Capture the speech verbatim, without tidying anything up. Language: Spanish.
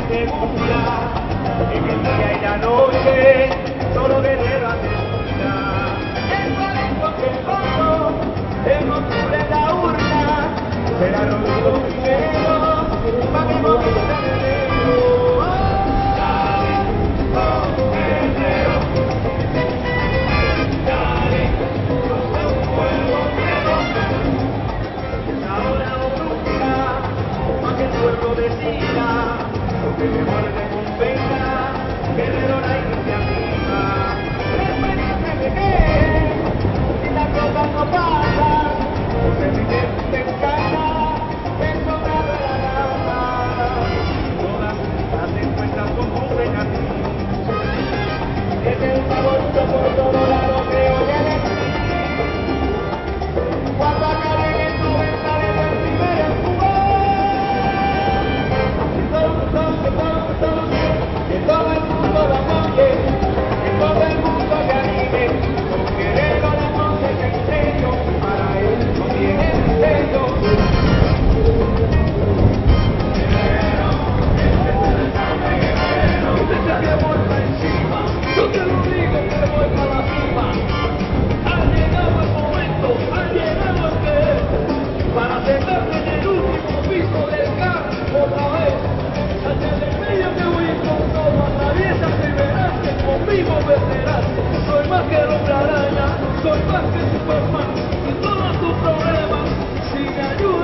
te gusta, en el día y la noche, solo guerrera te gusta. El talento que pongo, en octubre en la urna, será Rodrigo primero, pa' que moviste en enero. Dale, oh, guerrero, dale, cruza un fuego ciego. Es ahora o nunca, pa' que el pueblo decida, lo que te muerde con pena, guerrero la iniciativa. Experiencia de qué, si las cosas no pasan, no se vive en casa, el sobrado de la raza. Todas las encuestas concurren a ti, tienes un favorito por todos lados, creo que eres tú. Cuando acabe en el noventa de el primer que todo el mundo lo apoye, que todo el mundo le anime, con Guerrero la noche se estrelló, para él no tiene misterio. Guerrero, este es el cante guerrero, desde que voy para encima, yo te lo digo que voy para la cima. Ha llegado el momento, ha llegado el que es, para sentarme en el último piso del carro otra vez. Hasta el medio que voy con todo, atraviesas y verás que conmigo vencerás. Soy más que el hombre araña, soy más que Superman, y todos tus problemas sin ayuda.